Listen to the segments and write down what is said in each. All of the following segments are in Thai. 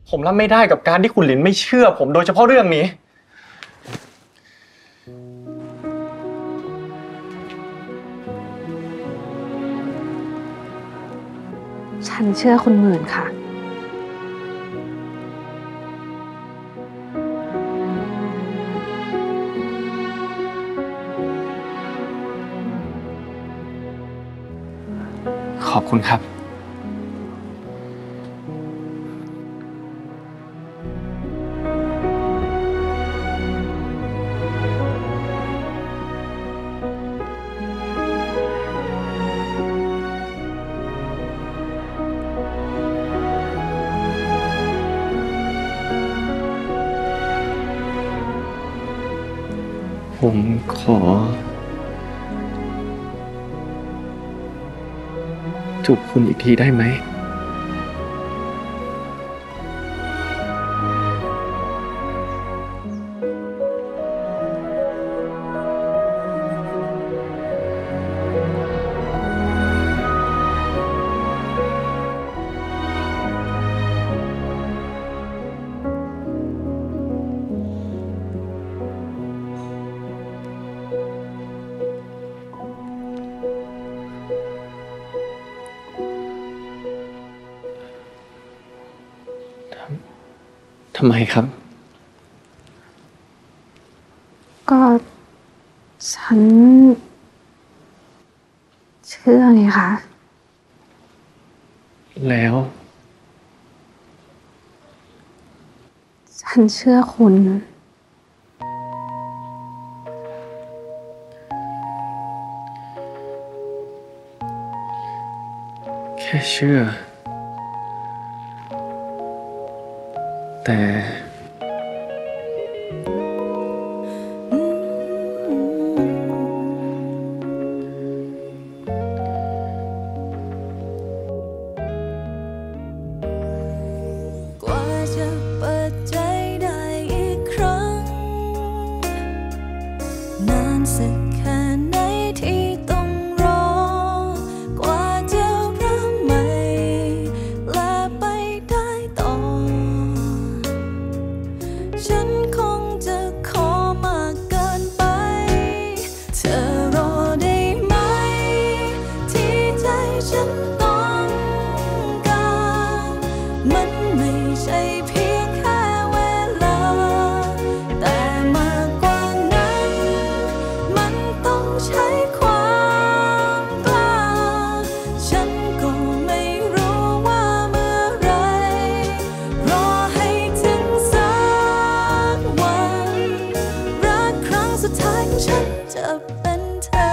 ผมรับไม่ได้กับการที่คุณหลินไม่เชื่อผมโดยเฉพาะเรื่องนี้ฉันเชื่อคุณหมื่นค่ะขอบคุณครับผมขอจูบคุณอีกทีได้ไหมทำไมครับก็ฉันเชื่อไงคะแล้วฉันเชื่อคุณแค่เชื่อแต่กว่าจะเปิดใจได้อีกครั้งนานสักแค่ไหนที่ต้องรอกว่าจะเริ่มใหม่และไปได้ต่อฉันคงจะขอมากเกินไปเธอรอได้ไหมที่ใจฉันต้องการมันไม่ใช่เพียงแค่เวลาแต่มากกว่านั้นมันต้องใช้ความกล้าฉันก็ไม่รู้ว่าเมื่อไรรอให้ถึงสักวันรักครั้งสุดท้ายของฉันจะเป็นเธอ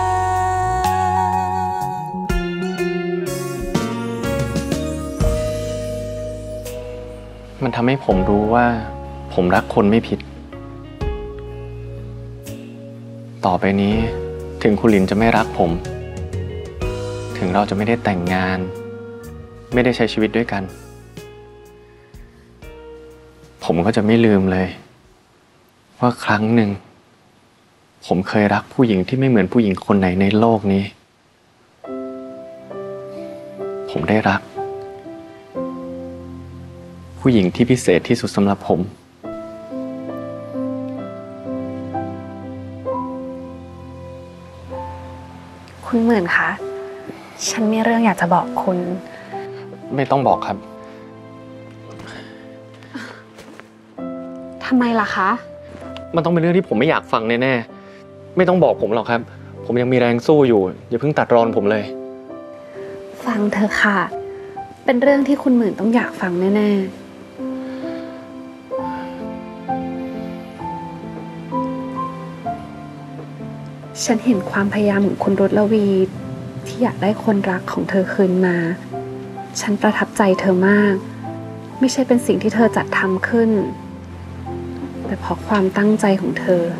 มันทำให้ผมรู้ว่าผมรักคนไม่ผิด ต่อไปนี้ถึงคุณหลินจะไม่รักผม ถึงเราจะไม่ได้แต่งงาน ไม่ได้ใช้ชีวิตด้วยกัน ผมก็จะไม่ลืมเลย ว่าครั้งหนึ่งผมเคยรักผู้หญิงที่ไม่เหมือนผู้หญิงคนไหนในโลกนี้ ผมได้รัก ผู้หญิงที่พิเศษที่สุดสำหรับผมคุณหมื่นคะฉันมีเรื่องอยากจะบอกคุณไม่ต้องบอกครับทำไมล่ะคะมันต้องเป็นเรื่องที่ผมไม่อยากฟังแน่ๆ ไม่ต้องบอกผมหรอกครับ ผมยังมีแรงสู้อยู่ อย่าเพิ่งตัดรอนผมเลยฟังเธอะค่ะ เป็นเรื่องที่คุณหมื่นต้องอยากฟังแน่ๆ ฉันเห็นความพยายามของคุณรสลวีที่อยากได้คนรักของเธอคืนมา ฉันประทับใจเธอมาก ไม่ใช่เป็นสิ่งที่เธอจัดทำขึ้น แต่เพราะความตั้งใจของเธอ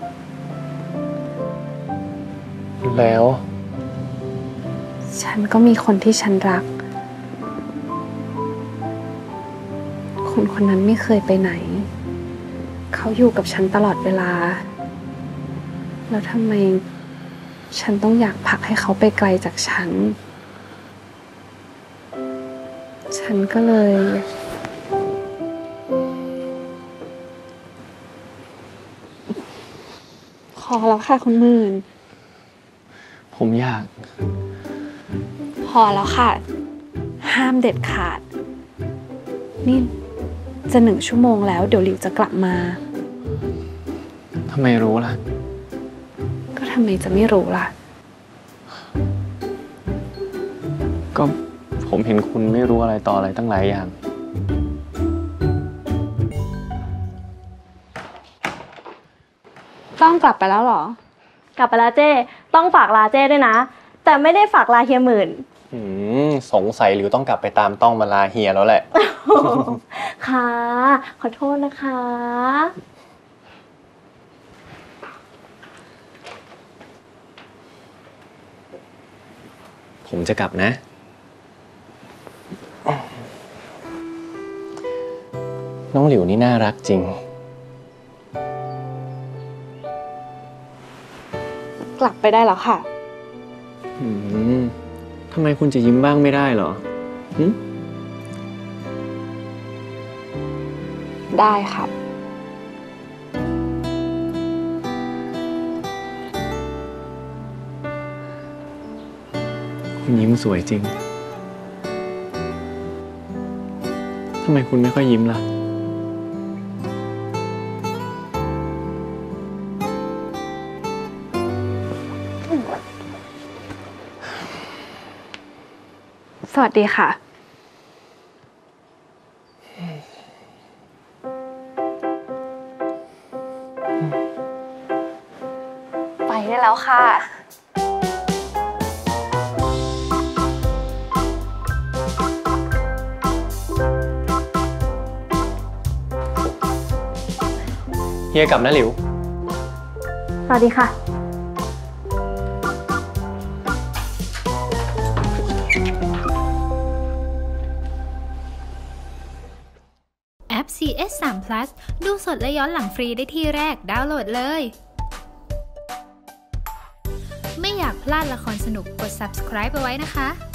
แล้วฉันก็มีคนที่ฉันรัก คนคนนั้นไม่เคยไปไหน เขาอยู่กับฉันตลอดเวลา แล้วทำไมฉันต้องอยากผลักให้เขาไปไกลจากฉัน ฉันก็เลยอแล้วค่ะคุณหมื่นผมอยากพอแล้วค่ะ ห้ามเด็ดขาด นี่จะ1 ชั่วโมงแล้วเดี๋ยวหลิวจะกลับมาทำไมรู้ล่ะก็ทำไมจะไม่รู้ล่ะก็ผมเห็นคุณไม่รู้อะไรต่ออะไรตั้งหลายอย่างต้องกลับไปแล้วเหรอกลับไปแล้วเจ้ต้องฝากลาเจ้ด้วยนะ แต่ไม่ได้ฝากลาเฮียหมื่นสงสัยหรือต้องกลับไปตามต้องมาลาเฮียแล้วแหละค่ะ ขอโทษนะคะผมจะกลับนะ น้องหลิวนี่น่ารักจริงกลับไปได้แล้วค่ะทำไมคุณจะยิ้มบ้างไม่ได้เหรอได้ค่ะคุณยิ้มสวยจริง ทำไมคุณไม่ค่อยยิ้มล่ะสวัสดีค่ะ ไปได้แล้วค่ะเฮียกลับนะหลิวสวัสดีค่ะแอป CS3 Plus ดูสดและย้อนหลังฟรีได้ที่แรกดาวน์โหลดเลย ไม่อยากพลาดละครสนุกกด subscribe เอาไว้นะคะ